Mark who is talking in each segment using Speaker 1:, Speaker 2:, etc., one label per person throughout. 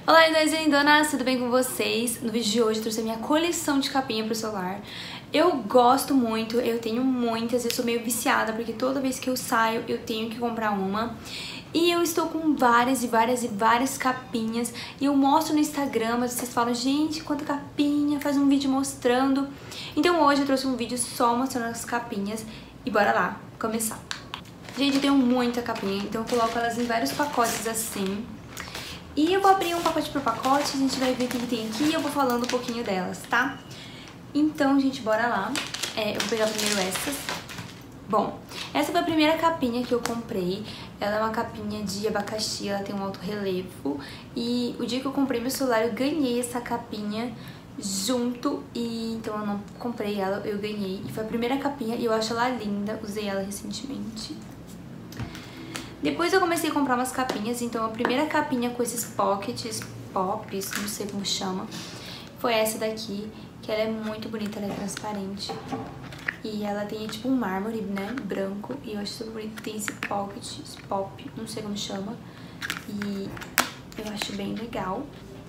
Speaker 1: Olá, lindonas, tudo bem com vocês? No vídeo de hoje eu trouxe a minha coleção de capinha pro celular. Eu gosto muito, eu tenho muitas, eu sou meio viciada porque toda vez que eu saio eu tenho que comprar uma. E eu estou com várias capinhas e eu mostro no Instagram, mas vocês falam, gente, quanta capinha, faz um vídeo mostrando. Então hoje eu trouxe um vídeo só mostrando as capinhas e bora lá começar. Gente, eu tenho muita capinha, então eu coloco elas em vários pacotes assim. E eu vou abrir um pacote por pacote, a gente vai ver o que tem aqui e eu vou falando um pouquinho delas, tá? Então, gente, bora lá. Eu vou pegar primeiro essas. Bom, essa foi a primeira capinha que eu comprei. Ela é uma capinha de abacaxi, ela tem um alto relevo. E o dia que eu comprei meu celular, eu ganhei essa capinha junto. E então eu não comprei ela, eu ganhei. E foi a primeira capinha e eu acho ela linda, usei ela recentemente. Depois eu comecei a comprar umas capinhas, então a primeira capinha com esses pockets, pops, não sei como chama, foi essa daqui, que ela é muito bonita, ela é transparente. E ela tem tipo um mármore, né, branco, e eu acho super bonito, tem esse pocket, esse pop, não sei como chama, e eu acho bem legal.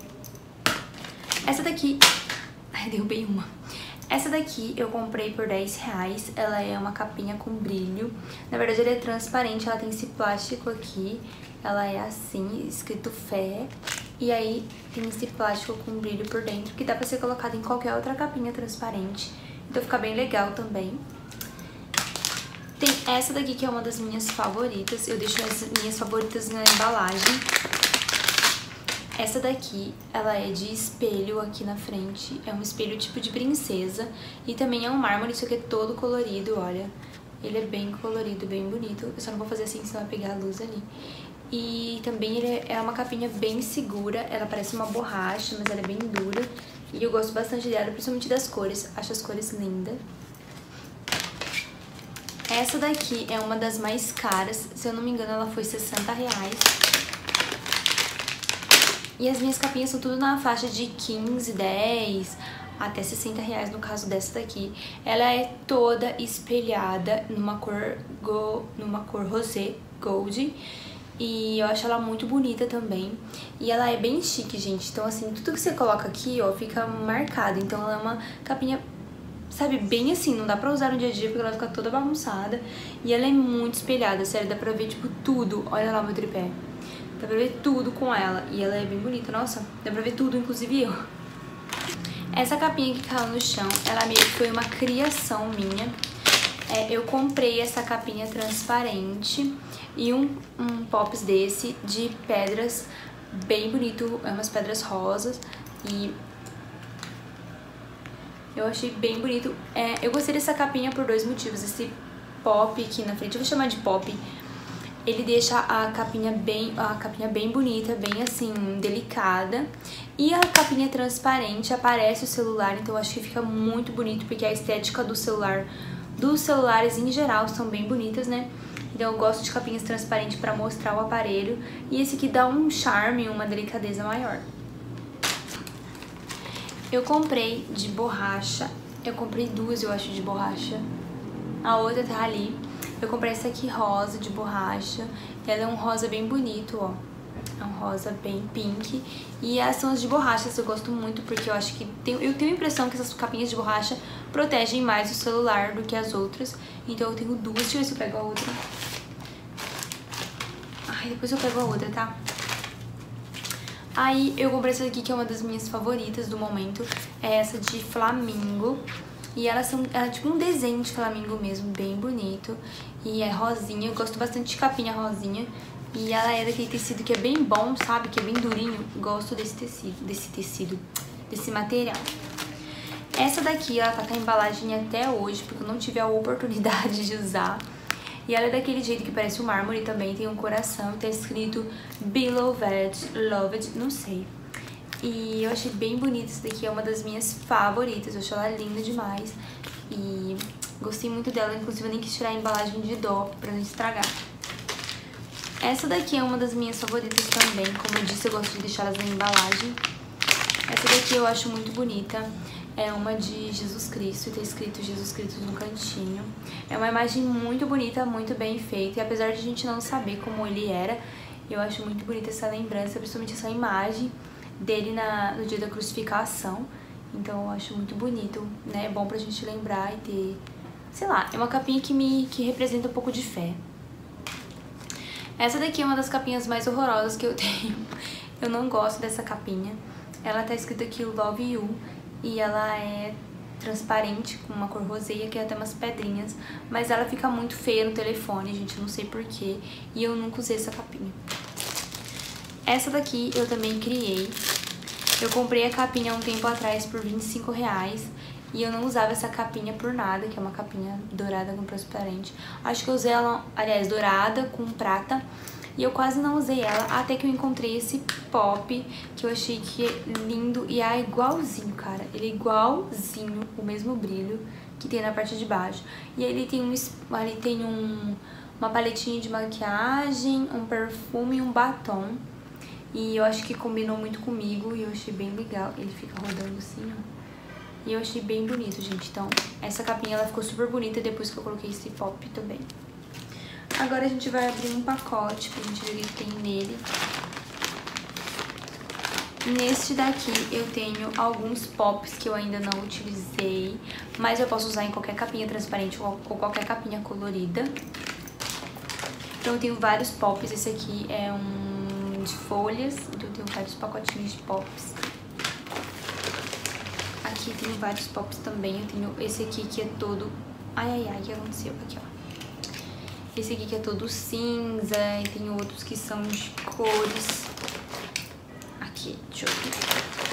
Speaker 1: Essa daqui, ai, derrubei uma. Essa daqui eu comprei por R$10, ela é uma capinha com brilho. Na verdade ela é transparente, ela tem esse plástico aqui, ela é assim, escrito fé. E aí tem esse plástico com brilho por dentro, que dá pra ser colocado em qualquer outra capinha transparente. Então fica bem legal também. Tem essa daqui que é uma das minhas favoritas, eu deixo as minhas favoritas na embalagem. Essa daqui, ela é de espelho aqui na frente, é um espelho tipo de princesa e também é um mármore, isso aqui é todo colorido, olha. Ele é bem colorido, bem bonito, eu só não vou fazer assim, senão vai pegar a luz ali. E também ele é uma capinha bem segura, ela parece uma borracha, mas ela é bem dura. E eu gosto bastante dela, principalmente das cores, acho as cores lindas. Essa daqui é uma das mais caras, se eu não me engano ela foi R$60. E as minhas capinhas são tudo na faixa de 15, 10, até R$60 no caso dessa daqui. Ela é toda espelhada numa cor rosé gold. E eu acho ela muito bonita também. E ela é bem chique, gente. Então assim, tudo que você coloca aqui, ó, fica marcado. Então ela é uma capinha, sabe, bem assim, não dá pra usar no dia a dia porque ela fica toda bagunçada. E ela é muito espelhada, sério, dá pra ver tipo tudo. Olha lá o meu tripé. Dá pra ver tudo com ela. E ela é bem bonita, nossa. Dá pra ver tudo, inclusive eu. Essa capinha que caiu no chão, ela meio que foi uma criação minha. Eu comprei essa capinha transparente e um pops desse de pedras bem bonito. É umas pedras rosas. E eu achei bem bonito. Eu gostei dessa capinha por dois motivos. Esse pop aqui na frente, eu vou chamar de pop. Ele deixa a capinha bem bonita, bem assim, delicada. E a capinha transparente, aparece o celular, então eu acho que fica muito bonito, porque a estética do celular, dos celulares em geral, são bem bonitas, né? Então eu gosto de capinhas transparentes pra mostrar o aparelho. E esse aqui dá um charme, uma delicadeza maior. Eu comprei de borracha, eu comprei duas, eu acho, de borracha. A outra tá ali. Eu comprei essa aqui rosa de borracha, ela é um rosa bem bonito, ó, é um rosa bem pink. E essas são as de borracha, eu gosto muito porque eu acho que, eu tenho a impressão que essas capinhas de borracha protegem mais o celular do que as outras. Então eu tenho duas, deixa eu ver se eu pego a outra. Ai, depois eu pego a outra, tá? Aí eu comprei essa aqui que é uma das minhas favoritas do momento, é essa de flamingo. E ela é tipo um desenho de flamingo mesmo, bem bonito. E é rosinha, eu gosto bastante de capinha rosinha. E ela é daquele tecido que é bem bom, sabe? Que é bem durinho. Gosto desse tecido, desse material. Essa daqui, ela tá com a embalagem até hoje, porque eu não tive a oportunidade de usar. E ela é daquele jeito que parece um mármore também, tem um coração e tá escrito Beloved, Loved, não sei. E eu achei bem bonita, essa daqui é uma das minhas favoritas, eu acho ela linda demais. E gostei muito dela, inclusive eu nem quis tirar a embalagem de dó pra não estragar. Essa daqui é uma das minhas favoritas também, como eu disse, eu gosto de deixar elas na embalagem. Essa daqui eu acho muito bonita, é uma de Jesus Cristo, e tá escrito Jesus Cristo no cantinho. É uma imagem muito bonita, muito bem feita, e apesar de a gente não saber como ele era, eu acho muito bonita essa lembrança, principalmente essa imagem dele no dia da crucificação. Então eu acho muito bonito, né? É bom pra gente lembrar e ter... Sei lá, é uma capinha que representa um pouco de fé. Essa daqui é uma das capinhas mais horrorosas que eu tenho. Eu não gosto dessa capinha. Ela tá escrito aqui Love You e ela é transparente, com uma cor roseia, que é até umas pedrinhas. Mas ela fica muito feia no telefone, gente, não sei porquê. E eu nunca usei essa capinha. Essa daqui eu também criei. Eu comprei a capinha há um tempo atrás por R$25 e eu não usava essa capinha por nada, que é uma capinha dourada com transparente. Acho que eu usei ela, aliás, dourada com prata, e eu quase não usei ela, até que eu encontrei esse pop, que eu achei que é lindo e é igualzinho, cara. Ele é igualzinho, o mesmo brilho que tem na parte de baixo. E ele tem uma paletinha de maquiagem, um perfume e um batom. E eu acho que combinou muito comigo e eu achei bem legal. Ele fica rodando assim, ó. E eu achei bem bonito, gente. Então, essa capinha, ela ficou super bonita depois que eu coloquei esse pop também. Agora a gente vai abrir um pacote pra gente ver o que tem nele. Neste daqui eu tenho alguns pops que eu ainda não utilizei, mas eu posso usar em qualquer capinha transparente ou qualquer capinha colorida. Então eu tenho vários pops. Esse aqui é um de folhas, então eu tenho vários pacotinhos de pops. Aqui tem vários pops também. Eu tenho esse aqui que é todo... Ai, o que aconteceu? Aqui, ó. Esse aqui que é todo cinza. E tem outros que são de cores. Aqui, deixa eu ver.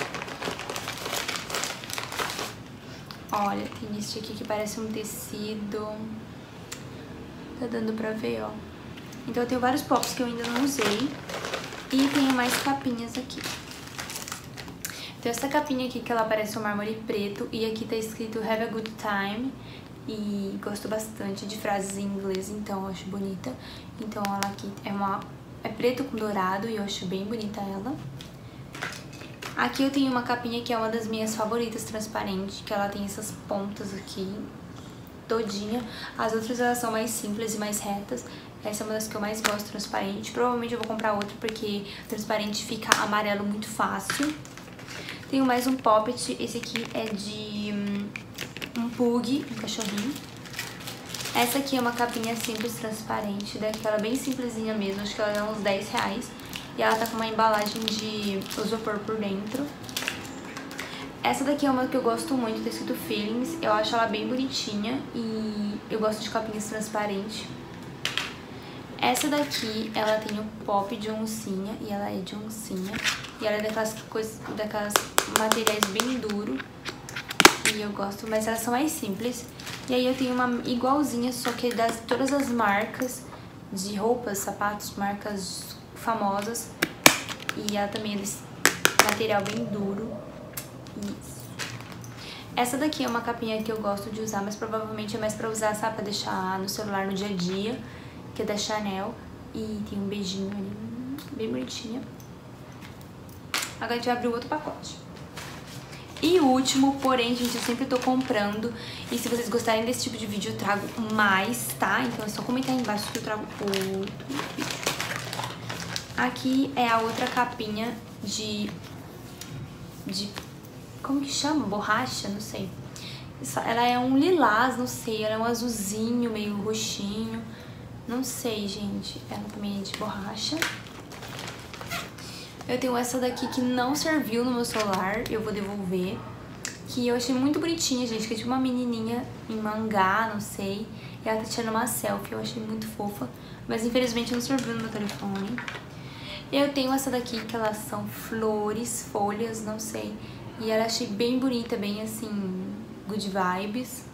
Speaker 1: Olha, tem esse aqui que parece um tecido. Tá dando pra ver, ó. Então eu tenho vários pops que eu ainda não usei. E tenho mais capinhas aqui. Tem essa capinha aqui que ela parece um mármore preto. E aqui tá escrito Have a Good Time. E gosto bastante de frases em inglês, então eu acho bonita. Então ela aqui é preto com dourado e eu acho bem bonita ela. Aqui eu tenho uma capinha que é uma das minhas favoritas, transparente. Que ela tem essas pontas aqui, todinha. As outras elas são mais simples e mais retas. Essa é uma das que eu mais gosto, transparente. Provavelmente eu vou comprar outra porque transparente fica amarelo muito fácil. Tenho mais um poppet. Esse aqui é de um pug, um cachorrinho. Essa aqui é uma capinha simples, transparente, daquela bem simplesinha mesmo. Acho que ela dá uns R$10. E ela tá com uma embalagem de isopor por dentro. Essa daqui é uma que eu gosto muito, tá escrito Feelings. Eu acho ela bem bonitinha e eu gosto de capinhas transparentes. Essa daqui, ela tem o pop de oncinha e ela é de oncinha. E ela é daquelas materiais bem duro. E eu gosto, mas elas são mais simples. E aí eu tenho uma igualzinha, só que das todas as marcas de roupas, sapatos, marcas famosas. E ela também é desse material bem duro. Isso. Essa daqui é uma capinha que eu gosto de usar, mas provavelmente é mais pra usar, sabe, pra deixar no celular no dia a dia. Que é da Chanel. E tem um beijinho ali, bem bonitinha. Agora a gente vai abrir o outro pacote. E o último, porém, gente, eu sempre tô comprando. E se vocês gostarem desse tipo de vídeo, eu trago mais, tá? Então é só comentar aí embaixo que eu trago outro vídeo. Aqui é a outra capinha de como que chama? Borracha? Não sei. Ela é um lilás, não sei. Ela é um azulzinho, meio roxinho. Não sei, gente. Ela também é de borracha. Eu tenho essa daqui que não serviu no meu celular. Eu vou devolver. Que eu achei muito bonitinha, gente. Que é tipo uma menininha em mangá, não sei. E ela tá tirando uma selfie. Eu achei muito fofa. Mas infelizmente não serviu no meu telefone. Eu tenho essa daqui que elas são flores, folhas, não sei. E ela achei bem bonita, bem assim, good vibes.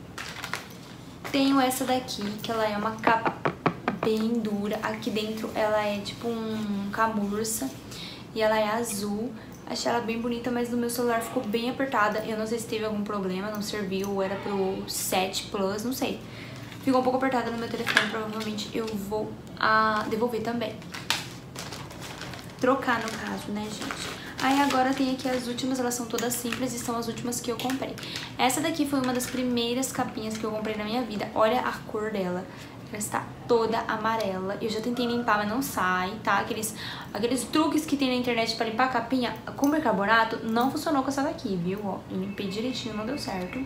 Speaker 1: Tenho essa daqui, que ela é uma capa bem dura. Aqui dentro ela é tipo um camurça. E ela é azul. Achei ela bem bonita, mas no meu celular ficou bem apertada. Eu não sei se teve algum problema, não serviu, ou era pro 7 Plus, não sei. Ficou um pouco apertada no meu telefone, provavelmente eu vou devolver também. Trocar no caso, né, gente? Aí agora tem aqui as últimas, elas são todas simples e são as últimas que eu comprei. Essa daqui foi uma das primeiras capinhas que eu comprei na minha vida. Olha a cor dela. ela está toda amarela. Eu já tentei limpar, mas não sai, tá? Aqueles truques que tem na internet pra limpar a capinha com bicarbonato não funcionou com essa daqui, viu? Ó, eu limpei direitinho, não deu certo.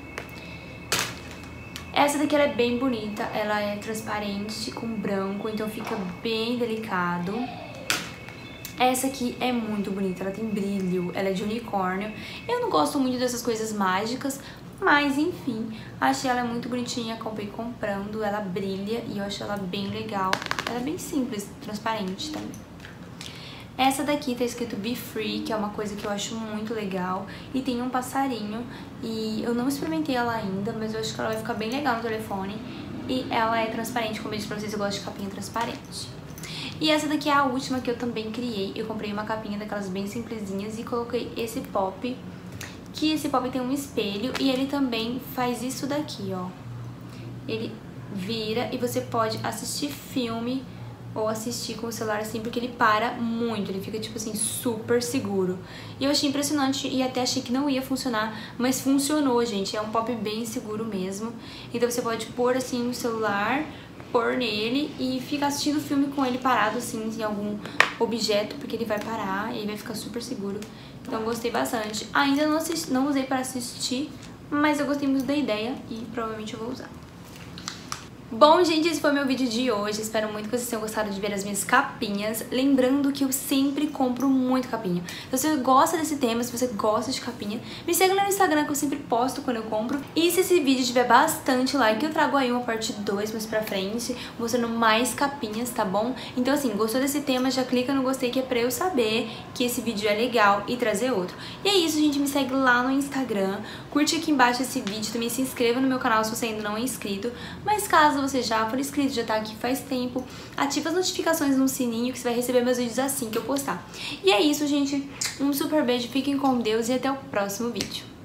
Speaker 1: Essa daqui ela é bem bonita, ela é transparente com branco, então fica bem delicado. Essa aqui é muito bonita, ela tem brilho, ela é de unicórnio. Eu não gosto muito dessas coisas mágicas, mas enfim, achei ela muito bonitinha, acabei comprando, ela brilha e eu acho ela bem legal. Ela é bem simples, transparente também. Essa daqui tá escrito Be Free, que é uma coisa que eu acho muito legal. E tem um passarinho, e eu não experimentei ela ainda, mas eu acho que ela vai ficar bem legal no telefone. E ela é transparente, como eu disse pra vocês, eu gosto de capinha transparente. E essa daqui é a última que eu também criei. Eu comprei uma capinha daquelas bem simplesinhas e coloquei esse pop, que esse pop tem um espelho e ele também faz isso daqui, ó. Ele vira e você pode assistir filme ou assistir com o celular assim, porque ele para muito, ele fica tipo assim, super seguro. E eu achei impressionante e até achei que não ia funcionar, mas funcionou, gente. É um pop bem seguro mesmo. Então você pode pôr assim no celular, pôr nele e ficar assistindo o filme com ele parado assim em algum objeto, porque ele vai parar e ele vai ficar super seguro. Então gostei bastante. Ainda não usei para assistir, mas eu gostei muito da ideia e provavelmente eu vou usar. Bom, gente, esse foi meu vídeo de hoje. Espero muito que vocês tenham gostado de ver as minhas capinhas. Lembrando que eu sempre compro muito capinha. Então, se você gosta desse tema, se você gosta de capinha, me segue lá no Instagram que eu sempre posto quando eu compro. E se esse vídeo tiver bastante like, eu trago aí uma parte 2 mais pra frente, mostrando mais capinhas, tá bom? Então, assim, gostou desse tema, já clica no gostei, que é pra eu saber que esse vídeo é legal e trazer outro. E é isso, gente. Me segue lá no Instagram. Curte aqui embaixo esse vídeo. Também se inscreva no meu canal se você ainda não é inscrito. Mas caso você já for inscrito, já tá aqui faz tempo, ativa as notificações no sininho que você vai receber meus vídeos assim que eu postar. E é isso, gente. Um super beijo, fiquem com Deus e até o próximo vídeo.